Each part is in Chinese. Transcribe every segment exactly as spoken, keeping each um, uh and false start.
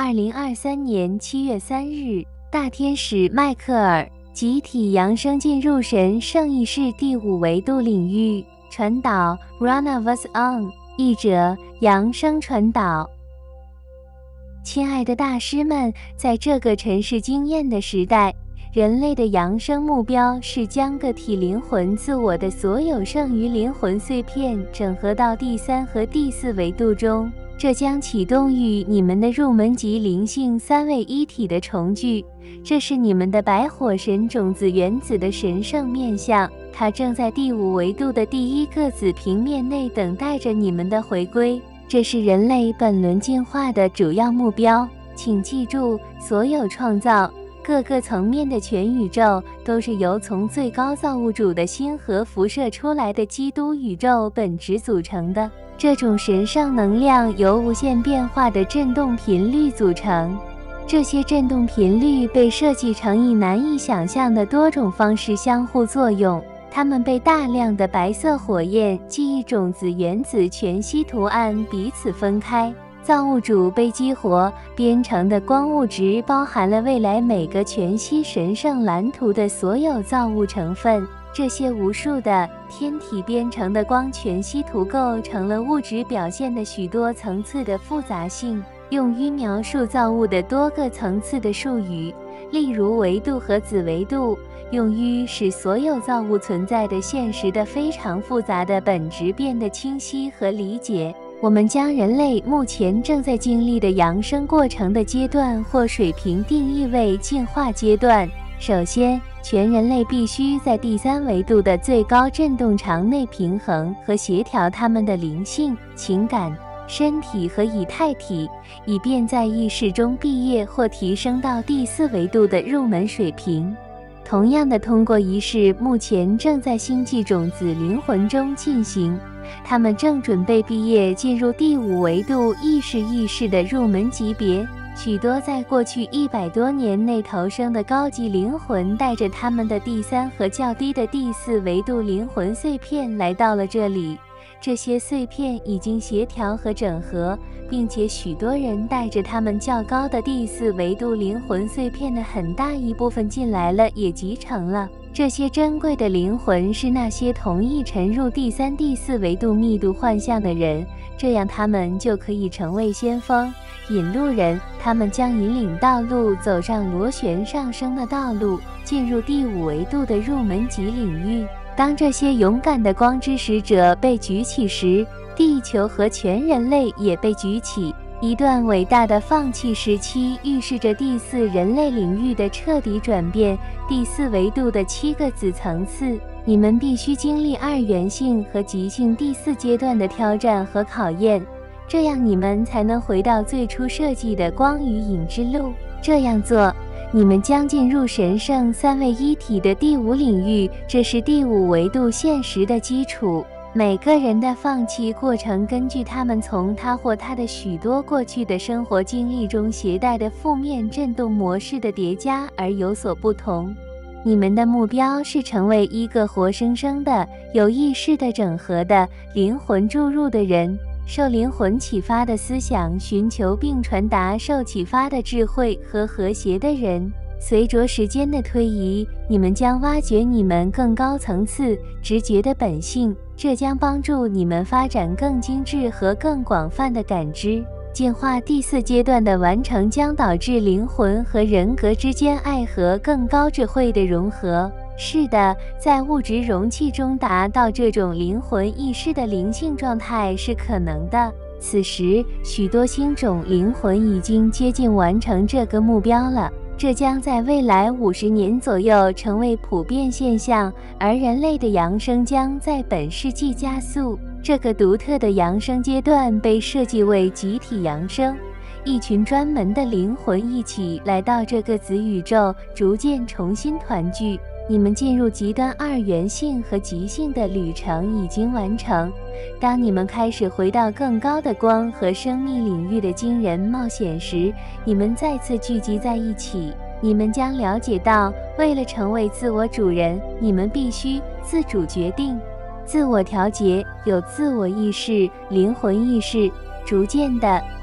二零二三年七月三日，大天使迈克尔集体扬升进入神圣意识第五维度领域。传导 Run of Us On， 译者扬升传导。亲爱的大师们，在这个尘世经验的时代，人类的扬升目标是将个体灵魂自我的所有剩余灵魂碎片整合到第三和第四维度中。这将启动与你们的入门级灵性三位一体的重聚。这是你们的白火神种子原子的神圣面相，它正在第五维度的第一个子平面内等待着你们的回归。这是人类本轮进化的主要目标。请记住，所有创造各个层面的全宇宙都是由从最高造物主的星河辐射出来的基督宇宙本质组成的。这种神圣能量由无限变化的振动频率组成，这些振动频率被设计成以难以想象的多种方式相互作用。它们被大量的白色火焰记忆种子原子全息图案彼此分开。造物主被激活编程的光物质包含了未来每个全息神圣蓝图的所有造物成分。这些无数的天体编程的光全息图构成了物质表现的许多层次的复杂性，用于描述造物的多个层次的术语，例如维度和子维度，用于使所有造物存在的现实的非常复杂的本质变得清晰和理解。我们将人类目前正在经历的扬升过程的阶段或水平定义为进化阶段。首先，全人类必须在第三维度的最高振动场内平衡和协调他们的灵性、情感、身体和以太体，以便在意识中毕业或提升到第四维度的入门水平。同样的，通过仪式目前正在星际种子灵魂中进行，他们正准备毕业进入第五维度意识意识的入门级别。许多在过去一百多年内投生的高级灵魂带着他们的第三和较低的第四维度灵魂碎片来到了这里。这些碎片已经协调和整合，并且许多人带着他们较高的第四维度灵魂碎片的很大一部分进来了，也集成了。这些珍贵的灵魂是那些同意沉入第三、第四维度密度幻象的人，这样他们就可以成为先锋、引路人。他们将引领道路走上螺旋上升的道路，进入第五维度的入门级领域。当这些勇敢的光之使者被举起时，地球和全人类也被举起。一段伟大的放弃时期预示着第四人类领域的彻底转变。第四维度的七个子层次，你们必须经历二元性和极性第四阶段的挑战和考验，这样你们才能回到最初设计的光与影之路。这样做，你们将进入神圣三位一体的第五领域，这是第五维度现实的基础。每个人的放弃过程根据他们从他或他的许多过去的生活经历中携带的负面振动模式的叠加而有所不同。你们的目标是成为一个活生生的、有意识的整合的灵魂注入的人，受灵魂启发的思想，寻求并传达受启发的智慧和和谐的人。随着时间的推移，你们将挖掘你们更高层次直觉的本性，这将帮助你们发展更精致和更广泛的感知。进化第四阶段的完成将导致灵魂和人格之间爱和更高智慧的融合。是的，在物质容器中达到这种灵魂意识的灵性状态是可能的。此时，许多星种灵魂已经接近完成这个目标了。这将在未来五十年左右成为普遍现象，而人类的扬升将在本世纪加速。这个独特的扬升阶段被设计为集体扬升，一群专门的灵魂一起来到这个子宇宙，逐渐重新团聚。你们进入极端二元性和极性的旅程已经完成。当你们开始回到更高的光和生命领域的惊人冒险时，你们再次聚集在一起。你们将了解到，为了成为自我主人，你们必须自主决定、自我调节，有自我意识、灵魂意识，逐渐的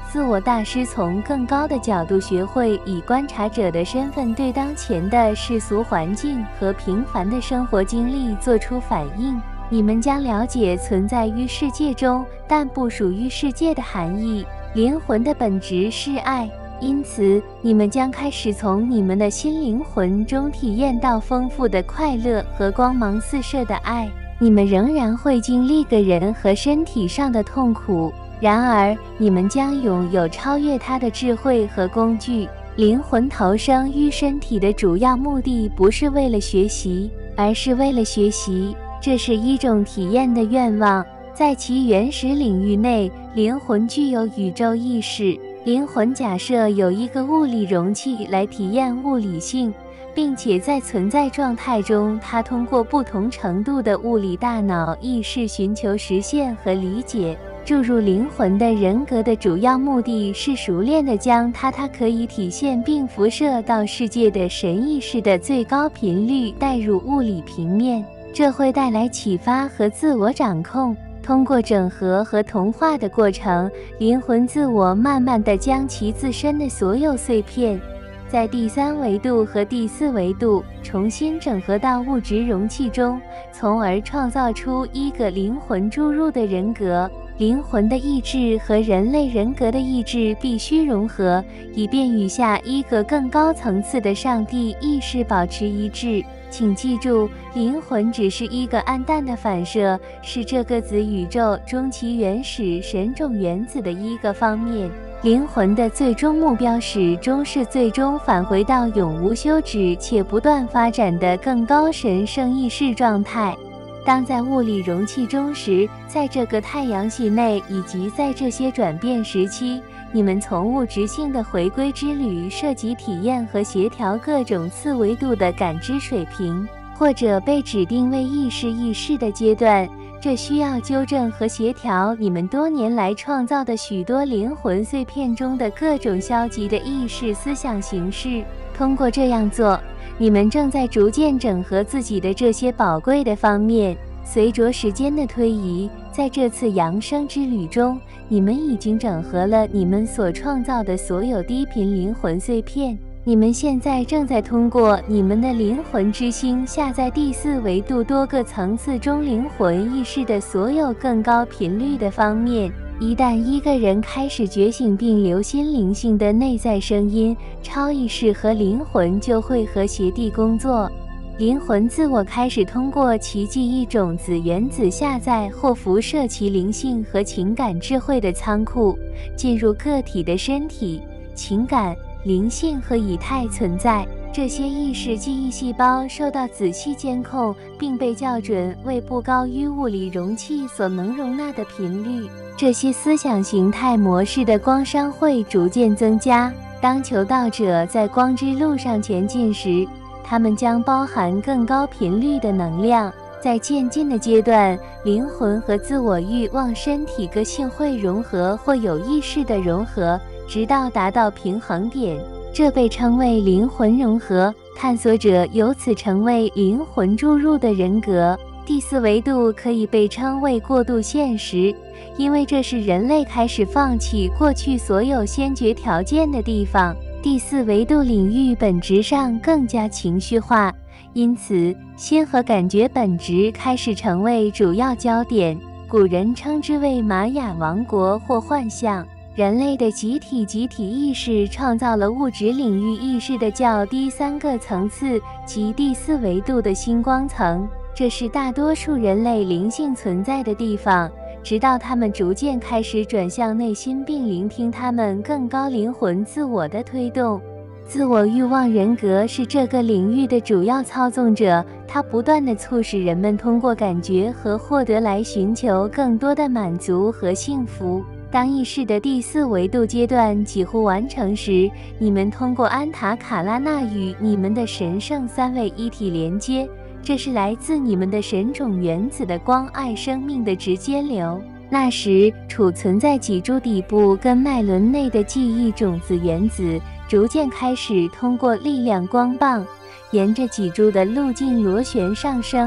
自我大师从更高的角度学会以观察者的身份对当前的世俗环境和平凡的生活经历做出反应。你们将了解存在于世界中但不属于世界的含义。灵魂的本质是爱，因此你们将开始从你们的新灵魂中体验到丰富的快乐和光芒四射的爱。你们仍然会经历个人和身体上的痛苦，然而你们将拥有超越它的智慧和工具。灵魂投生于身体的主要目的不是为了学习，而是为了学习。这是一种体验的愿望。在其原始领域内，灵魂具有宇宙意识。灵魂假设有一个物理容器来体验物理性，并且在存在状态中，它通过不同程度的物理大脑意识寻求实现和理解。注入灵魂的人格的主要目的是熟练地将它它可以体现并辐射到世界的神意识的最高频率带入物理平面。这会带来启发和自我掌控。通过整合和同化的过程，灵魂自我慢慢地将其自身的所有碎片，在第三维度和第四维度重新整合到物质容器中，从而创造出一个灵魂注入的人格。灵魂的意志和人类人格的意志必须融合，以便与下一个更高层次的上帝意识保持一致。请记住，灵魂只是一个暗淡的反射，是这个子宇宙中其原始神种原子的一个方面。灵魂的最终目标始终是最终返回到永无休止且不断发展的更高神圣意识状态。当在物理容器中时，在这个太阳系内以及在这些转变时期，你们从物质性的回归之旅涉及体验和协调各种次维度的感知水平，或者被指定为意识意识的阶段。这需要纠正和协调你们多年来创造的许多灵魂碎片中的各种消极的意识思想形式。通过这样做，你们正在逐渐整合自己的这些宝贵的方面。随着时间的推移，在这次扬升之旅中，你们已经整合了你们所创造的所有低频灵魂碎片。你们现在正在通过你们的灵魂之星下在第四维度多个层次中灵魂意识的所有更高频率的方面。一旦一个人开始觉醒并留心灵性的内在声音，超意识和灵魂就会和谐地工作。灵魂自我开始通过其记忆种子原子下载或辐射其灵性和情感智慧的仓库，进入个体的身体、情感、灵性和以太存在。这些意识记忆细胞受到仔细监控，并被校准为不高于物理容器所能容纳的频率。这些思想形态模式的光商会逐渐增加。当求道者在光之路上前进时，它们将包含更高频率的能量。在渐进的阶段，灵魂和自我欲望身体个性会融合或有意识的融合，直到达到平衡点。这被称为灵魂融合。探索者由此成为灵魂注入的人格。第四维度可以被称为过渡现实，因为这是人类开始放弃过去所有先决条件的地方。第四维度领域本质上更加情绪化，因此心和感觉本质开始成为主要焦点。古人称之为玛雅王国或幻象。人类的集体集体意识创造了物质领域意识的较低三个层次及第四维度的星光层，这是大多数人类灵性存在的地方，直到他们逐渐开始转向内心并聆听他们更高灵魂自我的推动。自我欲望人格是这个领域的主要操纵者，它不断地促使人们通过感觉和获得来寻求更多的满足和幸福。当意识的第四维度阶段几乎完成时，你们通过安塔卡拉纳与你们的神圣三位一体连接，这是来自你们的神种原子的光爱生命的直接流。那时，储存在脊柱底部跟脉轮内的记忆种子原子逐渐开始通过力量光棒，沿着脊柱的路径螺旋上升，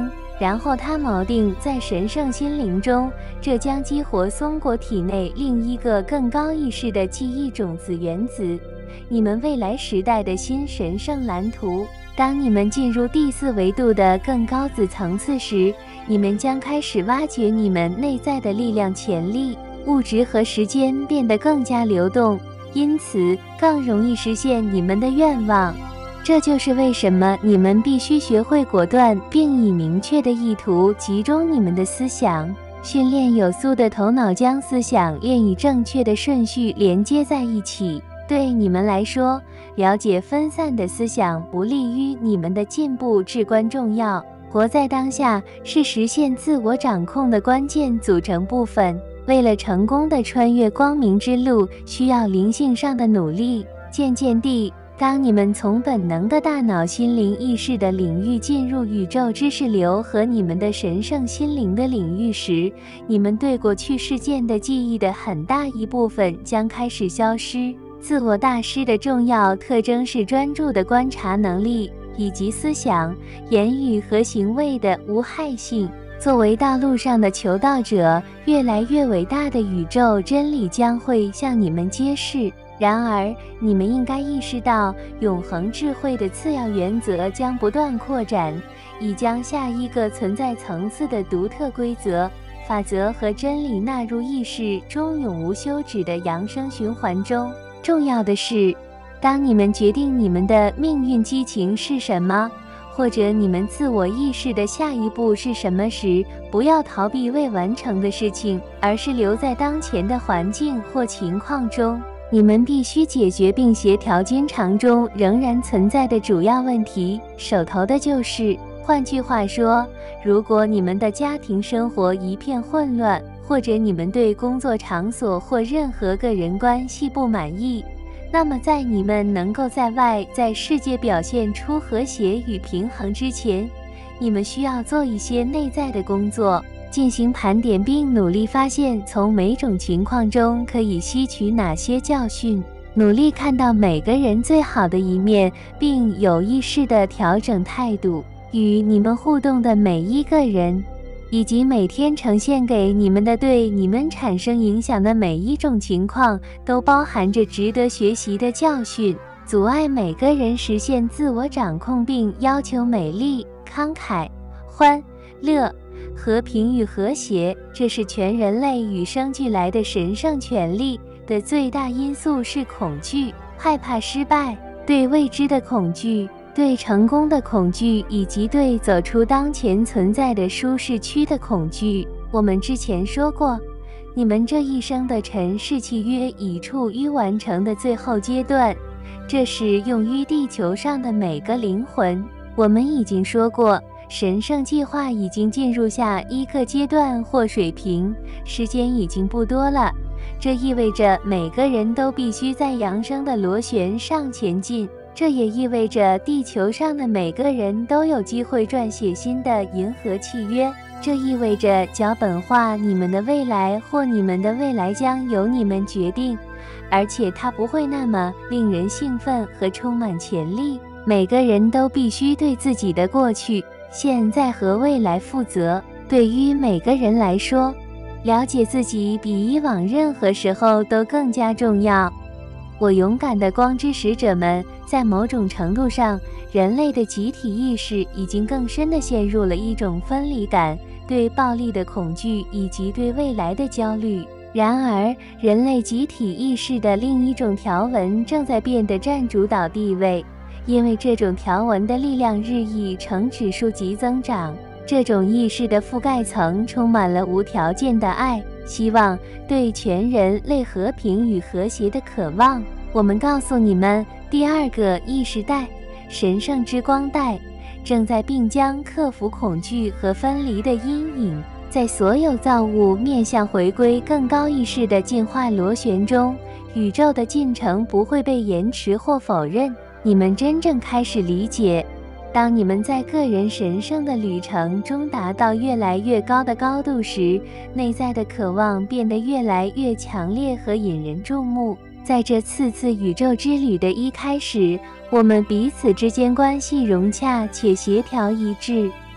然后他锚定在神圣心灵中，这将激活松果体内另一个更高意识的记忆种子原子，你们未来时代的新神圣蓝图。当你们进入第四维度的更高子层次时，你们将开始挖掘你们内在的力量潜力，物质和时间变得更加流动，因此更容易实现你们的愿望。这就是为什么你们必须学会果断，并以明确的意图集中你们的思想，训练有素的头脑，将思想练以正确的顺序连接在一起。对你们来说，了解分散的思想不利于你们的进步至关重要。活在当下是实现自我掌控的关键组成部分。为了成功地穿越光明之路，需要灵性上的努力。渐渐地，当你们从本能的大脑心灵意识的领域进入宇宙知识流和你们的神圣心灵的领域时，你们对过去事件的记忆的很大一部分将开始消失。自我大师的重要特征是专注的观察能力，以及思想、言语和行为的无害性。作为道路上的求道者，越来越伟大的宇宙真理将会向你们揭示。然而，你们应该意识到，永恒智慧的次要原则将不断扩展，以将下一个存在层次的独特规则、法则和真理纳入意识中永无休止的扬升循环中。重要的是，当你们决定你们的命运激情是什么，或者你们自我意识的下一步是什么时，不要逃避未完成的事情，而是留在当前的环境或情况中。你们必须解决并协调经常中仍然存在的主要问题，手头的就是。换句话说，如果你们的家庭生活一片混乱，或者你们对工作场所或任何个人关系不满意，那么在你们能够在外在世界表现出和谐与平衡之前，你们需要做一些内在的工作，进行盘点，并努力发现从每种情况中可以吸取哪些教训，努力看到每个人最好的一面，并有意识地调整态度。与你们互动的每一个人，以及每天呈现给你们的对你们产生影响的每一种情况，都包含着值得学习的教训，阻碍每个人实现自我掌控，并要求美丽、慷慨、欢乐、和平与和谐。这是全人类与生俱来的神圣权利的最大因素是恐惧，害怕失败，对未知的恐惧，对成功的恐惧，以及对走出当前存在的舒适区的恐惧。我们之前说过，你们这一生的尘世契约已处于完成的最后阶段，这是用于地球上的每个灵魂。我们已经说过，神圣计划已经进入下一个阶段或水平，时间已经不多了。这意味着每个人都必须在扬升的螺旋上前进。这也意味着地球上的每个人都有机会撰写新的银河契约。这意味着脚本化你们的未来，或你们的未来将由你们决定，而且它不会那么令人兴奋和充满潜力。每个人都必须对自己的过去、现在和未来负责。对于每个人来说，了解自己比以往任何时候都更加重要。我勇敢的光之使者们，在某种程度上，人类的集体意识已经更深地陷入了一种分离感、对暴力的恐惧以及对未来的焦虑。然而，人类集体意识的另一种条纹正在变得占主导地位，因为这种条纹的力量日益呈指数级增长。这种意识的覆盖层充满了无条件的爱、希望，对全人类和平与和谐的渴望。我们告诉你们，第二个意识带，神圣之光带，正在并将克服恐惧和分离的阴影。在所有造物面向回归更高意识的进化螺旋中，宇宙的进程不会被延迟或否认。你们真正开始理解，当你们在个人神圣的旅程中达到越来越高的高度时，内在的渴望变得越来越强烈和引人注目。在这次次宇宙之旅的一开始，我们彼此之间关系融洽且协调一致。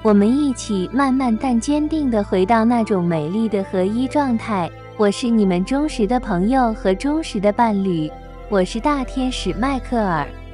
我们一起慢慢但坚定地回到那种美丽的合一状态。我是你们忠实的朋友和忠实的伴侣，我是大天使迈克尔。